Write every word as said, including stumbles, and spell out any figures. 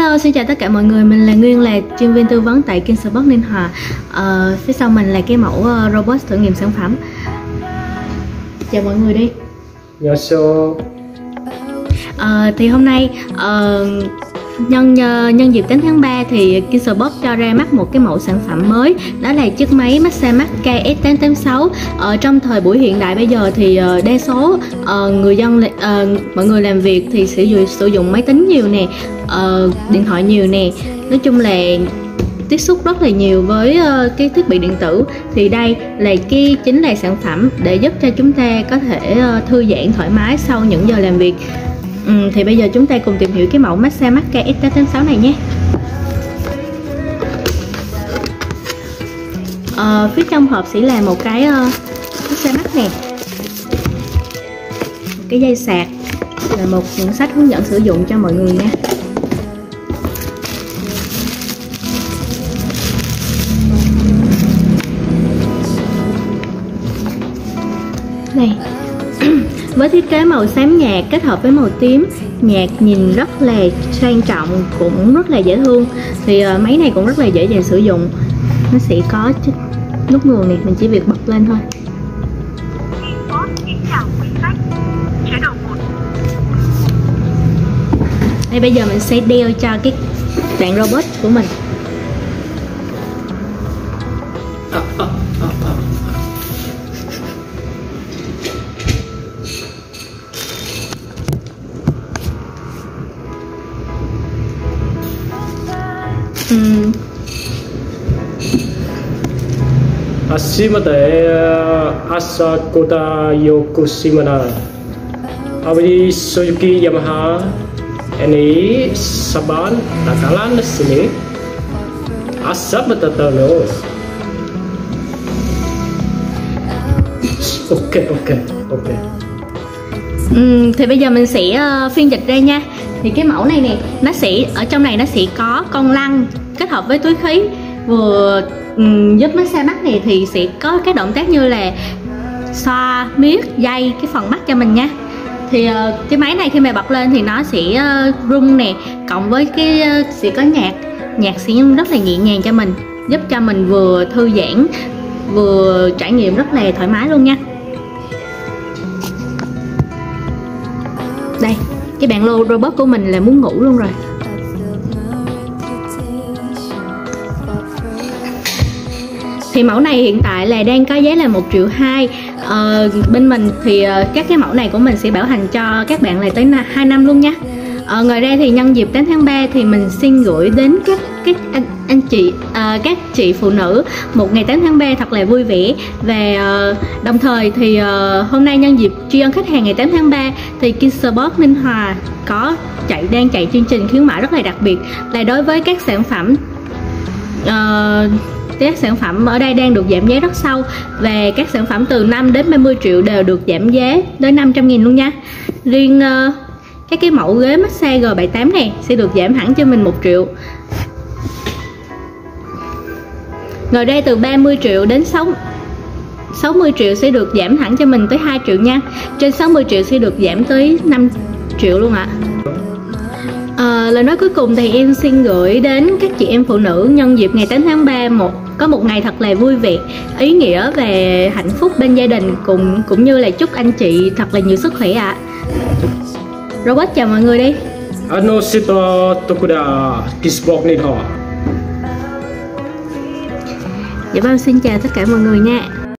Hello, xin chào tất cả mọi người, mình là Nguyên, là chuyên viên tư vấn tại Kinserbox Ninh Hòa. ờ, Phía sau mình là cái mẫu uh, robot thử nghiệm sản phẩm. Chào mọi người đi. 안녕하세요. ờ, Thì hôm nay uh, nhân uh, nhân dịp tám tháng ba thì Kinserbox cho ra mắt một cái mẫu sản phẩm mới, đó là chiếc máy massage mắt K S tám tám sáu. Ở trong thời buổi hiện đại bây giờ thì uh, đa số uh, người dân uh, mọi người làm việc thì sử dụng sử dụng máy tính nhiều nè, uh, điện thoại nhiều nè, nói chung là tiếp xúc rất là nhiều với uh, cái thiết bị điện tử. Thì đây là cái chính là sản phẩm để giúp cho chúng ta có thể uh, thư giãn thoải mái sau những giờ làm việc. Ừ, thì bây giờ chúng ta cùng tìm hiểu cái mẫu massage mắt K S tám tám sáu này nhé. Ờ, phía trong hộp sẽ là một cái uh, massage mắt nè, một cái dây sạc, là một cuốn sách hướng dẫn sử dụng cho mọi người nha. Này. Với thiết kế màu xám nhạt kết hợp với màu tím nhạt, nhìn rất là sang trọng, cũng rất là dễ thương. Thì uh, máy này cũng rất là dễ dàng sử dụng. Nó sẽ có nút nguồn này, mình chỉ việc bật lên thôi. Đây, bây giờ mình sẽ đeo cho cái bạn robot của mình. 음. 아침마다 아사 고다 요쿠시마나 아버지 소유키 야마하 ini saban nakalan di sini asap betul. Ok ok ok. Ừ, thì bây giờ mình sẽ uh, phiên dịch ra nha. Thì cái mẫu này nè, nó sẽ ở trong này nó sẽ có con lăn kết hợp với túi khí, vừa um, giúp massage mắt này thì sẽ có các động tác như là xoa, miết, dây cái phần mắt cho mình nha. Thì uh, cái máy này khi mà bật lên thì nó sẽ uh, rung nè, cộng với cái uh, sẽ có nhạc, nhạc sẽ rất là nhẹ nhàng cho mình, giúp cho mình vừa thư giãn vừa trải nghiệm rất là thoải mái luôn nha. Đây, cái bạn lô robot của mình là muốn ngủ luôn rồi. Thì mẫu này hiện tại là đang có giá là một triệu hai. ờ, Bên mình thì các cái mẫu này của mình sẽ bảo hành cho các bạn là tới hai năm luôn nha. ờ, Ngoài ra thì nhân dịp tám tháng ba thì mình xin gửi đến các các anh, anh chị uh, các chị phụ nữ một ngày tám tháng ba thật là vui vẻ. Và uh, đồng thời thì uh, hôm nay nhân dịp tri ân khách hàng ngày tám tháng ba thì Kinserbox Ninh Hòa có chạy đang chạy chương trình khuyến mãi rất là đặc biệt, là đối với các sản phẩm uh, các sản phẩm ở đây đang được giảm giá rất sâu, và các sản phẩm từ năm đến ba mươi triệu đều được giảm giá đến năm trăm nghìn luôn nha. Riêng uh, các cái mẫu ghế massage G bảy tám này sẽ được giảm hẳn cho mình một triệu. Rồi đây từ ba mươi triệu đến sáu mươi triệu sẽ được giảm hẳn cho mình tới hai triệu nha. Trên sáu mươi triệu sẽ được giảm tới năm triệu luôn ạ. À, lời nói cuối cùng thì em xin gửi đến các chị em phụ nữ nhân dịp ngày tám tháng ba một có một ngày thật là vui vẻ, ý nghĩa và hạnh phúc bên gia đình, cùng cũng như là chúc anh chị thật là nhiều sức khỏe ạ. Robot chào mọi người đi. Ano sito tokuda Kinserbox Ninh Hòa. Dạ vâng, xin chào tất cả mọi người nha.